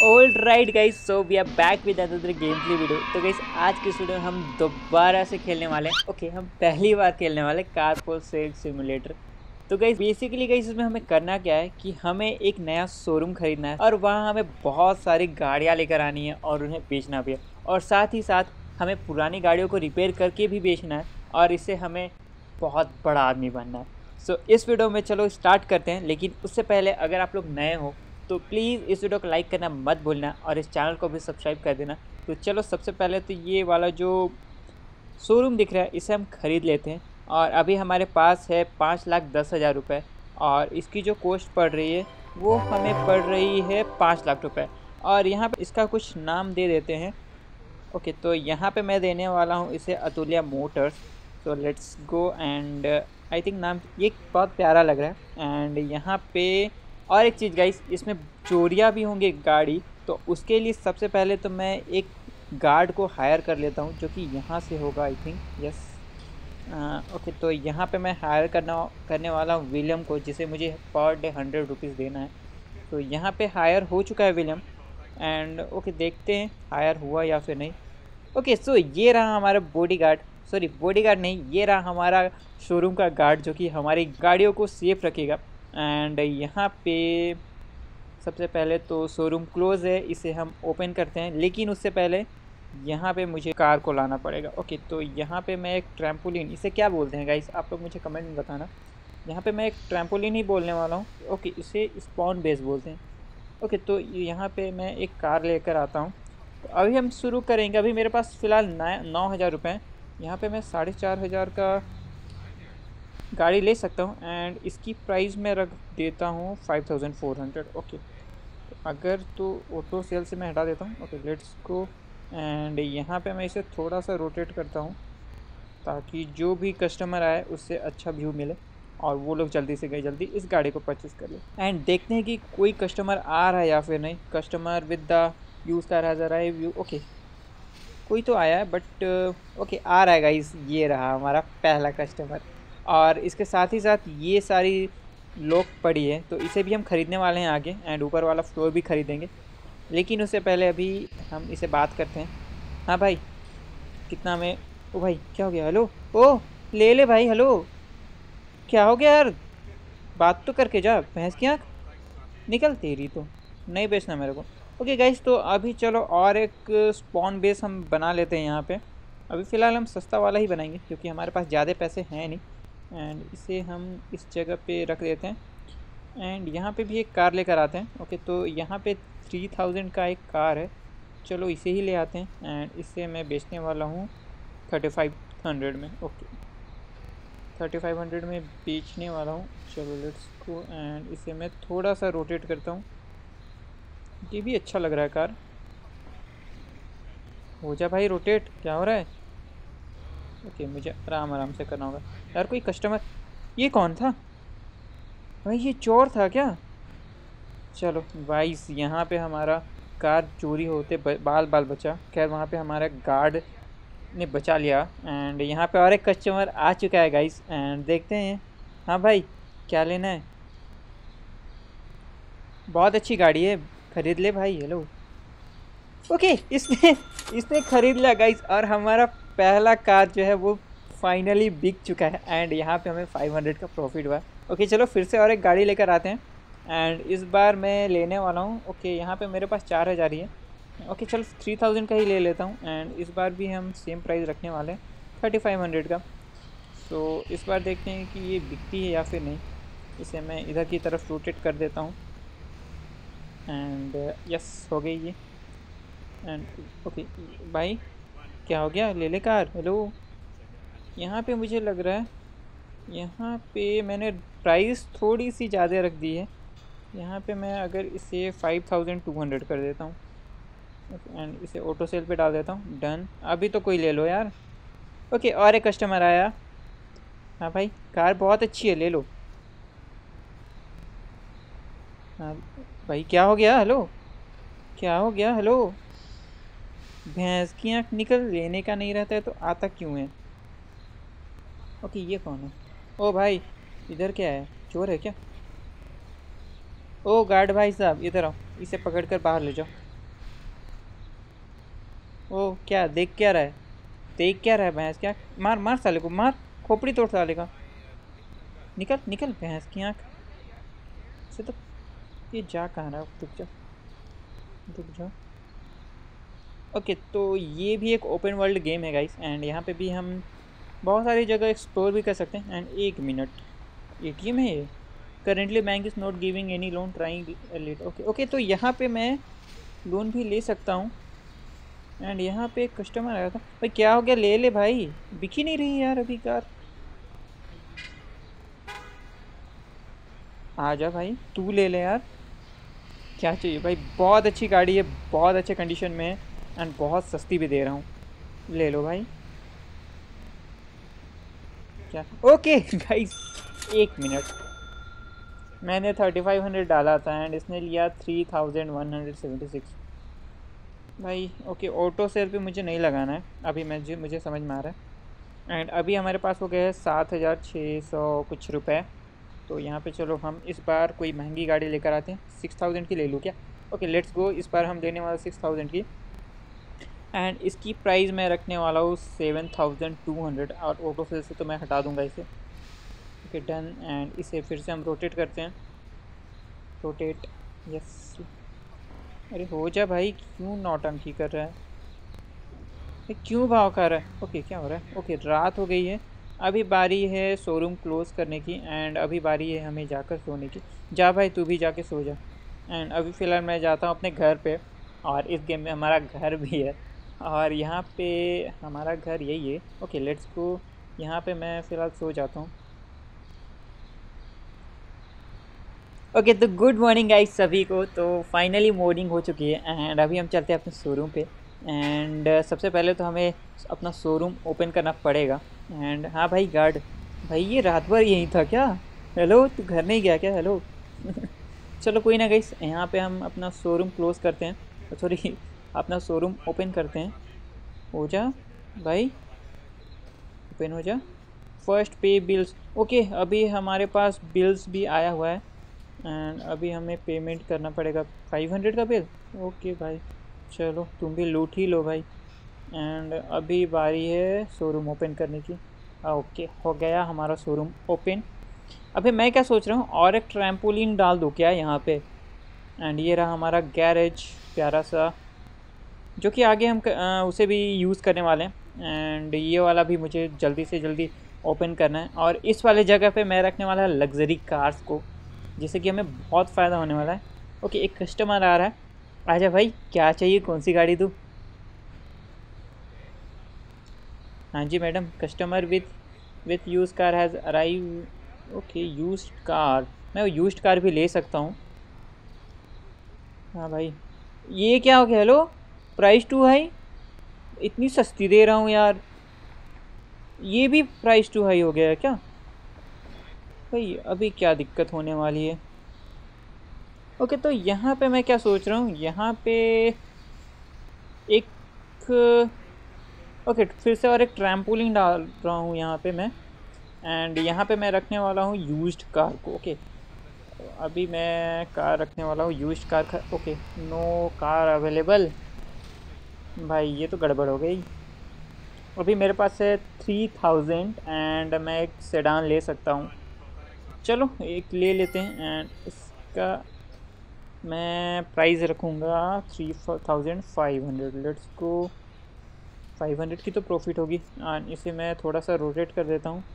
All right guys, so we are back with another game play video. तो guys आज के इस video में हम दोबारा से खेलने वाले हैं। ओके, हम पहली बार खेलने वाले कार फॉर सेल सिमुलेटर। तो गाइज बेसिकली गाइज इसमें हमें करना क्या है कि हमें एक नया शोरूम खरीदना है और वहाँ हमें बहुत सारी गाड़ियाँ लेकर आनी है और उन्हें बेचना भी है, और साथ ही साथ हमें पुरानी गाड़ियों को रिपेयर करके भी बेचना है, और इससे हमें बहुत बड़ा आदमी बनना है। सो इस वीडियो में चलो स्टार्ट करते हैं। लेकिन उससे पहले अगर आप लोग नए हो तो प्लीज़ इस वीडियो को लाइक करना मत भूलना और इस चैनल को भी सब्सक्राइब कर देना। तो चलो सबसे पहले तो ये वाला जो शोरूम दिख रहा है इसे हम ख़रीद लेते हैं। और अभी हमारे पास है 5,10,000 रुपये, और इसकी जो कॉस्ट पड़ रही है वो हमें पड़ रही है 5 लाख रुपये। और यहाँ पे इसका कुछ नाम दे देते हैं। ओके, तो यहाँ पे मैं देने वाला हूँ इसे अतुल्या मोटर्स। तो let's go and I think नाम ये बहुत प्यारा लग रहा है। एंड यहाँ पे और एक चीज़ गाइस, इसमें चोरियाँ भी होंगे गाड़ी, तो उसके लिए सबसे पहले तो मैं एक गार्ड को हायर कर लेता हूँ जो कि यहाँ से होगा आई थिंक। यस, ओके, तो यहाँ पे मैं हायर करने वाला हूँ विलियम को, जिसे मुझे पर डे 100 रुपीज़ देना है। तो यहाँ पे हायर हो चुका है विलियम। एंड ओके, देखते हैं हायर हुआ या फिर नहीं। ओके, सो ये रहा हमारा बॉडीगार्ड, सॉरी बॉडीगार्ड नहीं, ये रहा हमारा शोरूम का गार्ड जो कि हमारी गाड़ियों को सेफ रखेगा। एंड यहाँ पे सबसे पहले तो शोरूम क्लोज़ है, इसे हम ओपन करते हैं। लेकिन उससे पहले यहाँ पे मुझे कार को लाना पड़ेगा। ओके, तो यहाँ पे मैं एक ट्रैम्पोलिन, इसे क्या बोलते हैं गाइस आप लोग मुझे कमेंट में बताना। यहाँ पे मैं एक ट्रैम्पोलिन ही बोलने वाला हूँ। ओके, इसे स्पॉन बेस बोलते हैं। ओके, तो यहाँ पे मैं एक कार लेकर आता हूँ। तो अभी हम शुरू करेंगे। अभी मेरे पास फ़िलहाल 9,000 रुपये हैं। यहाँ पे मैं 4,500 का गाड़ी ले सकता हूँ। एंड इसकी प्राइस मैं रख देता हूँ 5,400। ओके, तो अगर तो ऑटो सेल से मैं हटा देता हूँ। Okay, let's go. एंड यहाँ पे मैं इसे थोड़ा सा रोटेट करता हूँ ताकि जो भी कस्टमर आए उससे अच्छा व्यू मिले और वो लोग जल्दी से जल्दी इस गाड़ी को परचेज़ कर ले। एंड देखते हैं कि कोई कस्टमर आ रहा है या फिर नहीं। Customer with the use car has arrive view. Okay, कोई तो आया है बट ओके आ रहा है गाइस। ये रहा हमारा पहला कस्टमर, और इसके साथ ही साथ ये सारी लॉक पड़ी है, तो इसे भी हम ख़रीदने वाले हैं आगे। एंड ऊपर वाला फ्लोर भी ख़रीदेंगे। लेकिन उससे पहले अभी हम इसे बात करते हैं। हाँ भाई, कितना में? ओ भाई क्या हो गया? हेलो, ओ ले ले भाई। हेलो, क्या हो गया यार? बात तो करके जा, भैंस की आँख निकल तेरी। तो नहीं बेचना मेरे को। ओके गाइस, तो अभी चलो और एक स्पॉन बेस हम बना लेते हैं यहाँ पे। अभी फ़िलहाल हम सस्ता वाला ही बनाएंगे क्योंकि हमारे पास ज़्यादा पैसे हैं नहीं। एंड इसे हम इस जगह पे रख देते हैं। एंड यहाँ पे भी एक कार लेकर आते हैं। ओके, तो यहाँ पे 3,000 का एक कार है, चलो इसे ही ले आते हैं। एंड इसे मैं बेचने वाला हूँ 3,500 में। ओके, 3,500 में बेचने वाला हूँ। चलो लेट्स गो। एंड इसे मैं थोड़ा सा रोटेट करता हूँ। ये भी अच्छा लग रहा है कार। हो जा भाई रोटेट, क्या हो रहा है? ओके, मुझे आराम आराम से करना होगा यार। कोई कस्टमर, ये कौन था भाई? ये चोर था क्या? चलो वाइस, यहाँ पे हमारा कार चोरी होते बाल बाल बचा। खैर वहाँ पे हमारा गार्ड ने बचा लिया। एंड यहाँ पे और एक कस्टमर आ चुका है गाइस, एंड देखते हैं। हाँ भाई, क्या लेना है? बहुत अच्छी गाड़ी है, खरीद ले भाई। हेलो, ओके, इसने इसने खरीद लिया गाइस, और हमारा पहला कार जो है वो फाइनली बिक चुका है। एंड यहाँ पे हमें 500 का प्रॉफिट हुआ। ओके, चलो फिर से और एक गाड़ी लेकर आते हैं। एंड इस बार मैं लेने वाला हूँ। ओके, यहाँ पे मेरे पास 4,000 ही है। ओके, चलो 3,000 का ही ले लेता हूँ। एंड इस बार भी हम सेम प्राइस रखने वाले हैं 3,500 का। तो इस बार देखते हैं कि ये बिकती है या फिर नहीं। इसे मैं इधर की तरफ रोटेट कर देता हूँ। एंड यस, हो गई ये। एंड ओके भाई, क्या हो गया? ले ले कार। हेलो, यहाँ पे मुझे लग रहा है यहाँ पे मैंने प्राइस थोड़ी सी ज़्यादा रख दी है। यहाँ पे मैं अगर इसे 5,200 कर देता हूँ एंड इसे ऑटो सेल पे डाल देता हूँ। डन। अभी तो कोई ले लो यार। ओके, और एक कस्टमर आया। हाँ भाई, कार बहुत अच्छी है, ले लो। हाँ भाई, क्या हो गया? हेलो, क्या हो गया? हेलो, भैंस की आँख निकल, लेने का नहीं रहता है तो आता क्यों है? ओके, ये कौन है? ओ भाई, इधर क्या है? चोर है क्या? ओ गार्ड भाई साहब, इधर आओ, इसे पकड़ कर बाहर ले जाओ। ओ क्या देख क्या रहा है, देख क्या रहा है भैंस? क्या मार मार साले को, मार, खोपड़ी तोड़ साले का। निकल निकल भैंस की आँख से तो। ये जा कहाँ रहा है? रुक जा, रुक जा। ओके तो ये भी एक ओपन वर्ल्ड गेम है गाइस, एंड यहाँ पे भी हम बहुत सारी जगह एक्सप्लोर भी कर सकते हैं। एंड एक मिनट, एटीएम है ये? Currently bank is not giving any loan, trying late. Okay okay, तो यहाँ पे मैं लोन भी ले सकता हूँ। एंड यहाँ पे एक कस्टमर आया था। भाई क्या हो गया? ले ले भाई, बिक ही नहीं रही यार अभी कार। आ जा भाई, तू ले ले यार। क्या चाहिए भाई? बहुत अच्छी गाड़ी है, बहुत अच्छे कंडीशन में है, एंड बहुत सस्ती भी दे रहा हूँ। ले लो भाई। क्या? ओके गाइस, एक मिनट, मैंने 3500 डाला था एंड इसने लिया 3176। भाई ओके, ऑटो सेल पे मुझे नहीं लगाना है अभी, मुझे समझ में आ रहा है। एंड अभी हमारे पास हो गए हैं 7600 कुछ रुपए। तो यहाँ पे चलो हम इस बार कोई महंगी गाड़ी लेकर आते हैं। 6000 की ले लूँ क्या? Okay let's go. इस बार हम देने वाला 6000 की, एंड इसकी प्राइस मैं रखने वाला हूँ 7200। और ऑटो सेल से तो मैं हटा दूँगा इसे। Okay done. एंड इसे फिर से हम रोटेट करते हैं। Rotate, yes. अरे हो जा भाई, क्यों नौटंकी कर रहा है? ये क्यों भाव कर रहा है? ओके क्या हो रहा है? ओके रात हो गई है, अभी बारी है शोरूम क्लोज़ करने की, एंड अभी बारी है हमें जाकर सोने की। जा भाई तू भी जाके सो जा। एंड अभी फ़िलहाल मैं जाता हूँ अपने घर पे, और इस गेम में हमारा घर भी है, और यहाँ पे हमारा घर यही है। Okay let's go. यहाँ पे मैं फ़िलहाल सो जाता हूँ। ओके तो गुड मॉर्निंग गाइस सभी को। तो फाइनली मॉर्निंग हो चुकी है, एंड अभी हम चलते हैं अपने शोरूम पे। एंड सबसे पहले तो हमें अपना शोरूम ओपन करना पड़ेगा। एंड हाँ भाई गार्ड, भाई ये रात भर यहीं था क्या? हेलो, तू घर नहीं गया क्या? हेलो चलो कोई ना गाइस, यहाँ पे हम अपना शोरूम क्लोज़ करते हैं, सॉरी अपना शोरूम ओपन करते हैं। हो जा भाई, ओपन हो जा। फर्स्ट पे बिल्स। ओके अभी हमारे पास बिल्स भी आया हुआ है, एंड अभी हमें पेमेंट करना पड़ेगा 500 का बिल। ओके भाई चलो तुम भी लूट ही लो भाई। एंड अभी बारी है शोरूम ओपन करने की। ओके हो गया हमारा शोरूम ओपन। अभी मैं क्या सोच रहा हूँ, और एक ट्रैम्पोलिन डाल दूँ क्या यहाँ पे? एंड ये रहा हमारा गैरेज प्यारा सा, जो कि आगे हम उसे भी यूज़ करने वाले हैं। एंड ये वाला भी मुझे जल्दी से जल्दी ओपन करना है, और इस वाले जगह पे मैं रखने वाला लग्जरी कार्स को, जिससे कि हमें बहुत फ़ायदा होने वाला है। ओके एक कस्टमर आ रहा है, आजा भाई, क्या चाहिए, कौन सी गाड़ी दूँ? हाँ जी madam, customer with use car has arrive. Okay used car, मैं यूज्ड कार भी ले सकता हूँ। हाँ भाई, ये क्या हो गया? हेलो, प्राइस टू हाई, इतनी सस्ती दे रहा हूँ यार, ये भी प्राइस टू हाई हो गया है क्या? भाई अभी क्या दिक्कत होने वाली है? ओके तो यहाँ पे मैं क्या सोच रहा हूँ, यहाँ पे एक, ओके फिर से और एक ट्रैम्पोलिन डाल रहा हूँ यहाँ पे मैं। एंड यहाँ पे मैं रखने वाला हूँ यूज्ड कार को। ओके अभी मैं कार रखने वाला हूँ used car. Okay no car available. भाई ये तो गड़बड़ हो गई। अभी मेरे पास है 3000, एंड मैं एक सेडान ले सकता हूँ। चलो एक ले लेते हैं, एंड इसका मैं प्राइस रखूँगा 3500। Let's go. 500 की तो प्रॉफिट होगी, एंड इसे मैं थोड़ा सा रोटेट कर देता हूँ।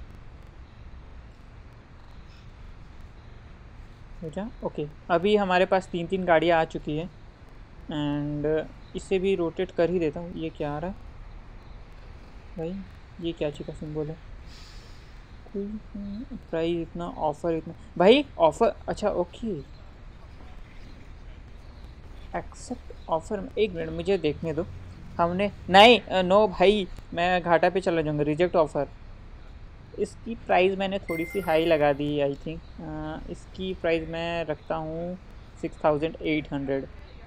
हो जा। ओके अभी हमारे पास 3 गाड़ियाँ आ चुकी है, एंड इसे भी रोटेट कर ही देता हूँ। ये क्या आ रहा है भाई? ये क्या चीज़ का सिंबल है? कोई प्राइस इतना, ऑफ़र इतना, भाई ऑफ़र, अच्छा ओके एक्सेप्ट ऑफ़र। एक मिनट मुझे देखने दो। हमने नहीं, नो भाई, मैं घाटा पे चला जाऊँगा, रिजेक्ट ऑफ़र। इसकी प्राइस मैंने थोड़ी सी हाई लगा दी आई थिंक। इसकी प्राइस मैं रखता हूँ 6800।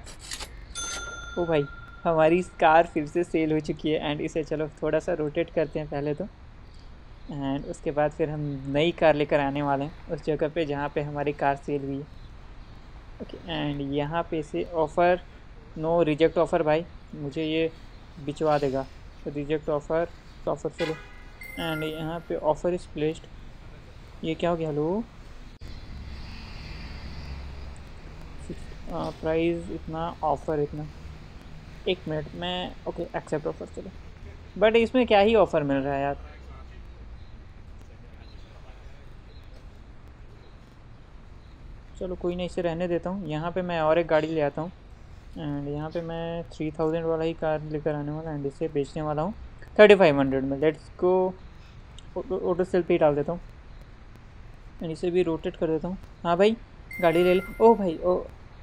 ओ भाई, हमारी कार फिर से सेल हो चुकी है, एंड इसे चलो थोड़ा सा रोटेट करते हैं पहले तो, एंड उसके बाद फिर हम नई कार लेकर आने वाले हैं उस जगह पे जहाँ पे हमारी कार सेल हुई है। ओके एंड यहाँ पे से ऑफ़र, नो रिजेक्ट ऑफ़र भाई, मुझे ये बिचवा देगा। रिजेक्ट ऑफ़र, ऑफ़र चलो। एंड यहाँ पे ऑफ़र इज़ प्लेस्ड। ये क्या हो गया? हेलो, प्राइस इतना, ऑफ़र इतना। 1 मिनट में, ओके एक्सेप्ट ऑफ़र चलो। बट इसमें क्या ही ऑफ़र मिल रहा है यार। चलो कोई नहीं, इसे रहने देता हूँ। यहाँ पे मैं और एक गाड़ी ले आता हूँ एंड यहाँ पे मैं 3000 वाला ही कार लेकर आने वाला एंड इसे बेचने वाला हूँ 3500 में। Let's go. ऑटो सेल पे ही डाल देता हूँ एंड इसे भी रोटेट कर देता हूँ। हाँ भाई, गाड़ी ले ले। ओ भाई, ओ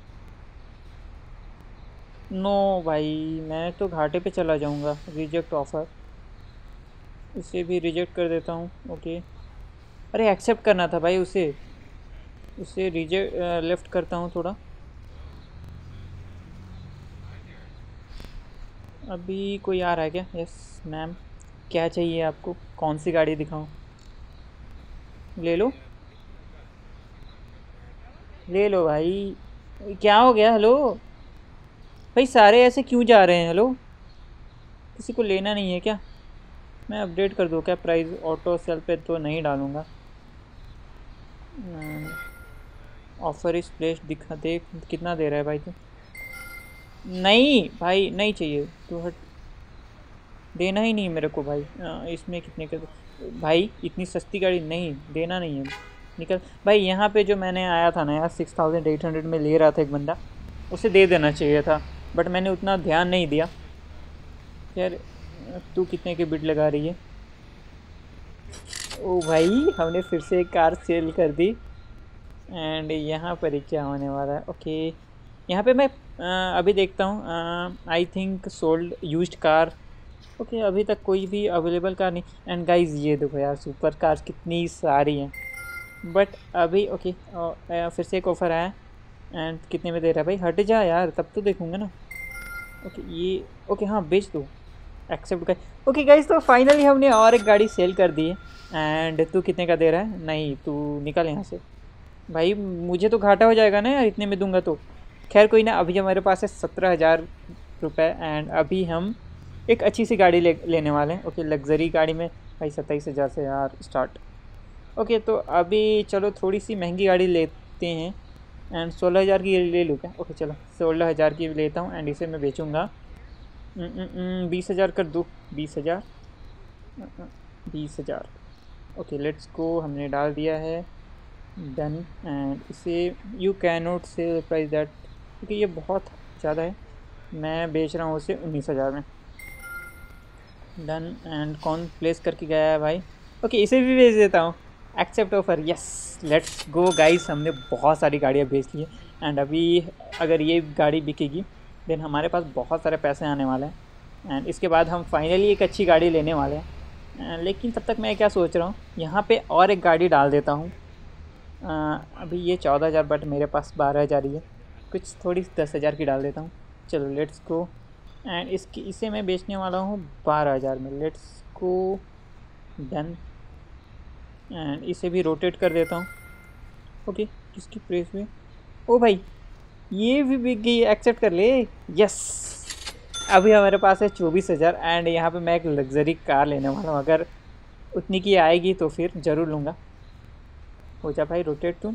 नो भाई, मैं तो घाटे पे चला जाऊँगा। रिजेक्ट ऑफ़र, इसे भी रिजेक्ट कर देता हूँ। ओके, अरे एक्सेप्ट करना था भाई उसे। उसे रिजेक्ट, लेफ़्ट करता हूँ थोड़ा। अभी कोई आ रहा है क्या? यस मैम, क्या चाहिए आपको? कौन सी गाड़ी दिखाऊं? ले लो, ले लो भाई। क्या हो गया? हेलो भाई, सारे ऐसे क्यों जा रहे हैं? हेलो, किसी को लेना नहीं है क्या? मैं अपडेट कर दूँ क्या प्राइस? ऑटो सेल पे तो नहीं डालूँगा। ऑफ़र इस प्लेस दिखा, देख कितना दे रहा है भाई तू। नहीं भाई, नहीं चाहिए, तू हट। देना ही नहीं मेरे को भाई। इसमें कितने का भाई? इतनी सस्ती गाड़ी नहीं, देना नहीं है। निकल भाई। यहाँ पे जो मैंने आया था ना यार, 6800 में ले रहा था एक बंदा, उसे दे देना चाहिए था, बट मैंने उतना ध्यान नहीं दिया। यार तू कितने की बिड लगा रही है? ओ भाई, हमने फिर से एक कार सेल कर दी एंड यहाँ पर ही क्या होने वाला है? ओके, यहाँ पे मैं अभी देखता हूँ। I think sold used car. Okay, अभी तक कोई भी अवेलेबल कार नहीं। एंड गाइज ये देखो यार, सुपर कार्स कितनी सारी हैं, बट अभी ओके। फिर से एक ऑफ़र आया एंड कितने में दे रहा है भाई? हट जा यार, तब तो देखूंगा ना। ओके ये, ओके हाँ बेच दो, एक्सेप्ट कर। ओके गाइज, तो फाइनली हमने और एक गाड़ी सेल कर दी है। एंड तू कितने का दे रहा है? नहीं, तू निकल यहाँ से भाई, मुझे तो घाटा हो जाएगा ना यार इतने में दूंगा तो। खैर कोई ना, अभी हमारे पास है 17,000 रुपये एंड अभी हम एक अच्छी सी गाड़ी लेने वाले हैं। ओके, लग्जरी गाड़ी में भाई 27,000 से यार स्टार्ट। ओके, तो अभी चलो थोड़ी सी महंगी गाड़ी लेते हैं एंड 16,000 की ले लूँ क्या? ओके चलो 16,000 की लेता हूँ एंड इसे मैं बेचूँगा 20,000 कर दूँ। 20,000, 20,000। ओके लेट्स गो, हमने डाल दिया है, डन। एंड इसे you can not say price that, क्योंकि ये बहुत ज़्यादा है। मैं बेच रहा हूँ उसे 19,000 में। डन। एंड कौन प्लेस करके गया है भाई? ओके, इसे भी बेच देता हूँ। Accept offer, yes let's go guys, हमने बहुत सारी गाड़ियाँ बेच ली हैं एंड अभी अगर ये गाड़ी बिकेगी देन हमारे पास बहुत सारे पैसे आने वाले हैं एंड इसके बाद हम फाइनली एक अच्छी गाड़ी लेने वाले हैं। लेकिन तब तक मैं क्या सोच रहा हूँ, यहाँ पे और एक गाड़ी डाल देता हूँ। अभी ये 14,000, बट मेरे पास 12,000 ही है, कुछ थोड़ी 10,000 की डाल देता हूँ। चलो लेट्स गो। एंड इसे मैं बेचने वाला हूँ 12,000 में। Let's go, done. एंड इसे भी रोटेट कर देता हूँ। ओके, किसकी प्रेस में? ओ भाई, ये भी बिक गई, एक्सेप्ट कर ले। यस, अभी हमारे पास है 24,000 एंड यहाँ पे मैं एक लग्जरी कार लेने वाला हूँ। अगर उतनी की आएगी तो फिर ज़रूर लूँगा। हो जा भाई रोटेट तुम।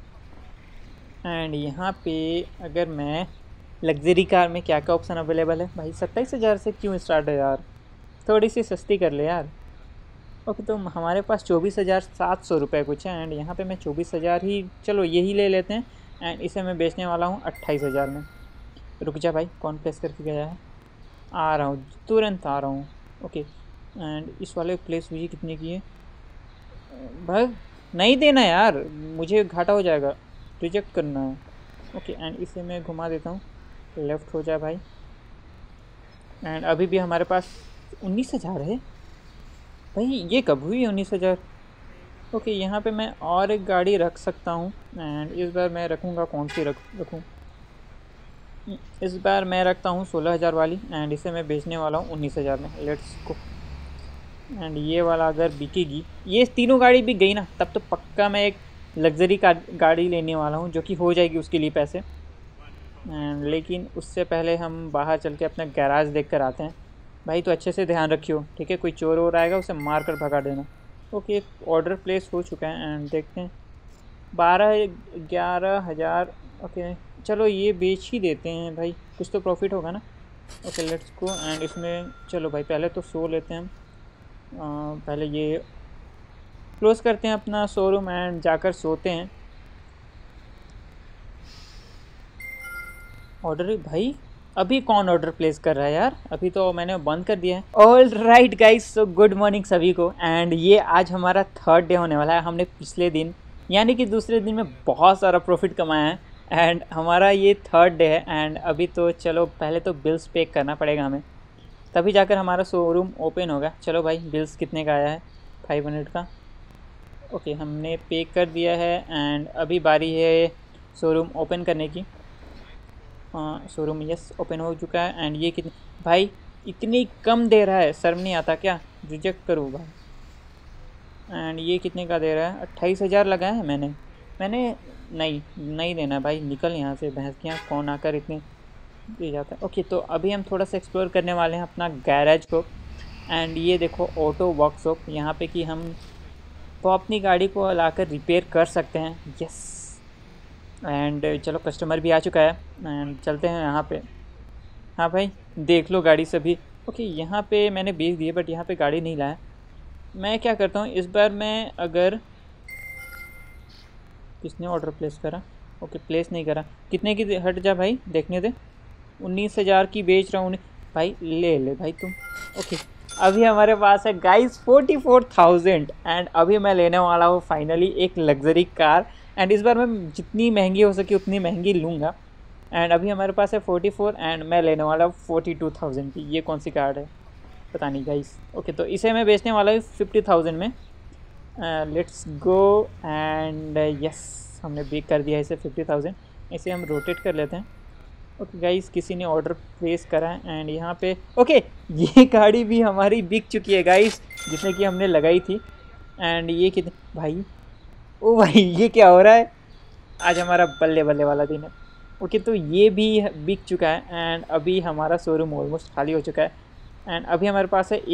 एंड यहाँ पे अगर मैं लग्जरी कार में क्या क्या ऑप्शन अवेलेबल है भाई? 27,000 से क्यों स्टार्ट है यार, थोड़ी सी सस्ती कर ले यार। ओके, तो हमारे पास 24,700 रुपये कुछ है एंड यहाँ पे मैं 24,000 ही, चलो यही ले लेते हैं एंड इसे मैं बेचने वाला हूँ 28,000 में। रुक जा भाई, कौन प्लेस करके गया है? आ रहा हूँ, तुरंत आ रहा हूँ। ओके, एंड इस वाले प्लेस हुई कितने की है भाई? नहीं देना यार, मुझे घाटा हो जाएगा, रिजेक्ट करना है। ओके, एंड इसे मैं घुमा देता हूँ, लेफ़्ट हो जाए भाई। एंड अभी भी हमारे पास 19,000 है भाई। ये कब हुई 19,000? ओके, यहाँ पे मैं और एक गाड़ी रख सकता हूँ एंड इस बार मैं रखूँगा, कौन सी रखूँ? इस बार मैं रखता हूँ 16,000 वाली एंड इसे मैं बेचने वाला हूँ 19,000 में। Let's go. एंड ये वाला अगर बिकेगी, ये तीनों गाड़ी बिक गई ना, तब तो पक्का मैं एक लग्जरी गाड़ी लेने वाला हूँ जो कि हो जाएगी उसके लिए पैसे। लेकिन उससे पहले हम बाहर चल के अपना गैराज देख कर आते हैं भाई तो अच्छे से ध्यान रखियो, ठीक है? कोई चोर वोर आएगा उसे मार कर भगा देना। ओके, ऑर्डर प्लेस हो चुका है एंड देखते हैं 12-11 हज़ार। ओके चलो ये बेच ही देते हैं भाई, कुछ तो प्रॉफिट होगा ना। ओके लेट्स गो एंड इसमें चलो भाई पहले तो सो लेते हैं हम। पहले ये क्लोज करते हैं अपना शोरूम एंड जाकर सोते हैं। ऑर्डर भाई अभी कौन ऑर्डर प्लेस कर रहा है यार? अभी तो मैंने बंद कर दिया है। All right guys, so good morning सभी को। एंड ये आज हमारा थर्ड डे होने वाला है। हमने पिछले दिन यानी कि दूसरे दिन में बहुत सारा प्रॉफिट कमाया है एंड हमारा ये थर्ड डे है। एंड अभी तो चलो पहले तो बिल्स पे करना पड़ेगा हमें, तभी जाकर हमारा शोरूम ओपन होगा। चलो भाई बिल्स कितने का आया है? 500 का। ओके हमने पे कर दिया है एंड अभी बारी है शोरूम ओपन करने की। शोरूम यस ओपन हो चुका है एंड ये कितने भाई इतनी कम दे रहा है, शर्म नहीं आता क्या? रिजेक्ट करूँ भाई। एंड ये कितने का दे रहा है? 28,000 लगाया है मैंने नहीं देना भाई, निकल यहाँ से भैंसियाँ, कौन आकर इतने दे जाता है। ओके तो अभी हम थोड़ा सा एक्सप्लोर करने वाले हैं अपना गैरेज को। एंड ये देखो ऑटो वर्कशॉप यहाँ पे कि हम तो अपनी गाड़ी को लाकर रिपेयर कर सकते हैं। यस एंड चलो कस्टमर भी आ चुका है एंड चलते हैं यहाँ पे। हाँ भाई देख लो गाड़ी सभी। ओके यहाँ पे मैंने बेच दिए बट यहाँ पे गाड़ी नहीं लाया। मैं क्या करता हूँ इस बार, मैं अगर किसने ऑर्डर प्लेस करा? ओके प्लेस नहीं करा। कितने की हट जा भाई देखने दे। 19,000 की बेच रहा हूँ भाई, ले भाई तुम। ओके अभी हमारे पास है गाइस 44,000 एंड अभी मैं लेने वाला हूँ फाइनली एक लग्जरी कार। एंड इस बार मैं जितनी महंगी हो सके उतनी महंगी लूँगा। एंड अभी हमारे पास है 44 एंड मैं लेने वाला हूँ 42,000 की। ये कौन सी कार है पता नहीं गाइस। ओके तो इसे मैं बेचने वाला हूँ 50,000 में। लेट्स गो एंड यस हमने बिक कर दिया इसे 50,000। इसे हम रोटेट कर लेते हैं। ओके गाइस किसी ने ऑर्डर प्लेस करा है एंड यहाँ पे ओके ये गाड़ी भी हमारी बिक चुकी है गाइस, जिसमें कि हमने लगाई थी। एंड ये कितने भाई, ओ भाई ये क्या हो रहा है? आज हमारा बल्ले बल्ले वाला दिन है। ओके तो ये भी बिक चुका है एंड अभी हमारा शोरूम ऑलमोस्ट खाली हो चुका है। एंड अभी हमारे पास है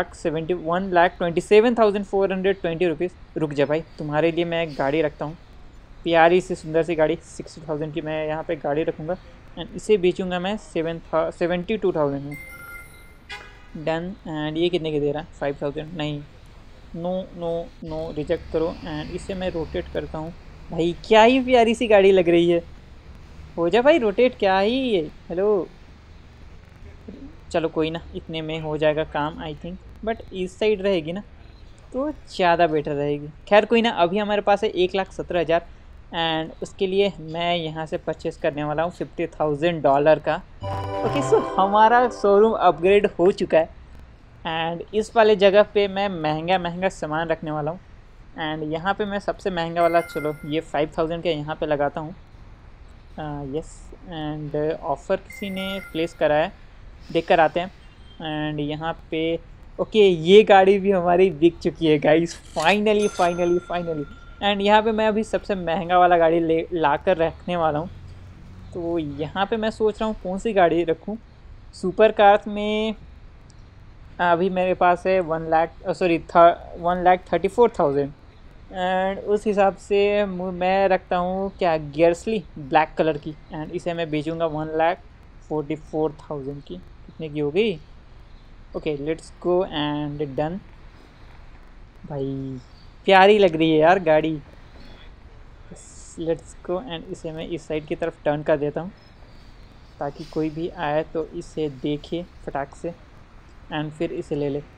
1,27,1,27,420 रुपीज़। रुक जा भाई तुम्हारे लिए मैं गाड़ी रखता हूँ, प्यारी सी सुंदर सी गाड़ी 60,000 की मैं यहाँ पे गाड़ी रखूँगा एंड इसे बेचूँगा मैं 72,000 में। डन। एंड ये कितने के दे रहा है? 5,000 नहीं, नो रिजेक्ट करो। एंड इसे मैं रोटेट करता हूँ। भाई क्या ही प्यारी सी गाड़ी लग रही है। हो जा भाई रोटेट, क्या ही ये। हेलो चलो कोई ना, इतने में हो जाएगा काम आई थिंक, बट इस साइड रहेगी ना तो ज़्यादा बेटर रहेगी। खैर कोई ना, अभी हमारे पास है 1,17,000 एंड उसके लिए मैं यहाँ से परचेस करने वाला हूँ $50,000 का। ओके सो हमारा शोरूम अपग्रेड हो चुका है एंड इस वाले जगह पे मैं महंगा सामान रखने वाला हूँ। एंड यहाँ पे मैं सबसे महंगा वाला चलो ये 5,000 का यहाँ पे लगाता हूँ। यस एंड ऑफ़र किसी ने प्लेस करा है, देख कर आते हैं। एंड यहाँ पे ओके ये गाड़ी भी हमारी बिक चुकी है गाइस फाइनली। एंड यहाँ पे मैं अभी सबसे महंगा वाला गाड़ी ला कर रखने वाला हूँ। तो यहाँ पे मैं सोच रहा हूँ कौन सी गाड़ी रखूँ। सुपर कार्स में अभी मेरे पास है 1,34,000 एंड उस हिसाब से मैं रखता हूँ क्या गियर्सली ब्लैक कलर की। एंड इसे मैं बेचूँगा 1,44,000 की। कितने की हो गई? Okay let's go and done. भाई प्यारी लग रही है यार गाड़ी। लेट्स गो एंड इसे मैं इस साइड की तरफ टर्न कर देता हूँ ताकि कोई भी आए तो इसे देखे फटाक से एंड फिर इसे ले ले।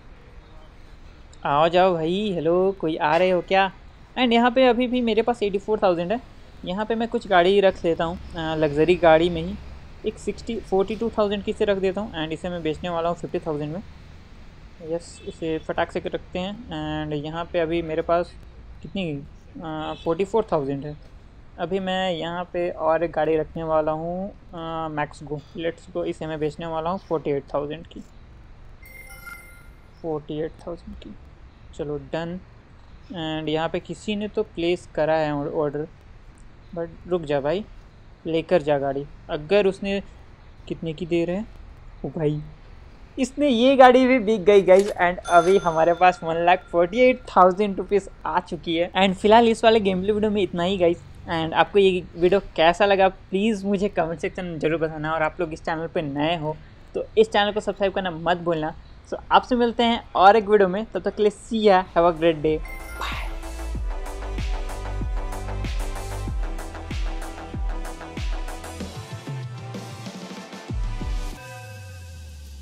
आओ जाओ भाई, हेलो कोई आ रहे हो क्या? एंड यहाँ पे अभी भी मेरे पास 84,000 है। यहाँ पे मैं कुछ गाड़ी रख लेता हूँ लग्जरी गाड़ी में ही। एक 42,000 की इसे रख देता हूँ एंड इसे मैं बेचने वाला हूँ 50,000 में। यस इसे फटाक से रखते हैं। एंड यहाँ पे अभी मेरे पास कितनी 44,000 है। अभी मैं यहाँ पे और एक गाड़ी रखने वाला हूँ मैक्स गो। लेट्स गो इसे मैं बेचने वाला हूँ 48,000 की। 48,000 की चलो डन। एंड यहाँ पे किसी ने तो प्लेस करा है ऑर्डर, बट रुक जा भाई लेकर जा गाड़ी। अगर उसने कितने की दे रहे हैं? ओ भाई इसने ये गाड़ी भी बिक गई गाइज एंड अभी हमारे पास 1,48,000 रुपीज़ आ चुकी है। एंड फिलहाल इस वाले गेम प्ले वीडियो में इतना ही गाइज। एंड आपको ये वीडियो कैसा लगा प्लीज़ मुझे कमेंट सेक्शन में जरूर बताना। और आप लोग इस चैनल पे नए हो तो इस चैनल को सब्सक्राइब करना मत भूलना। सो आपसे मिलते हैं और एक वीडियो में, तब तक के लिए सी या, हैव अ ग्रेट डे।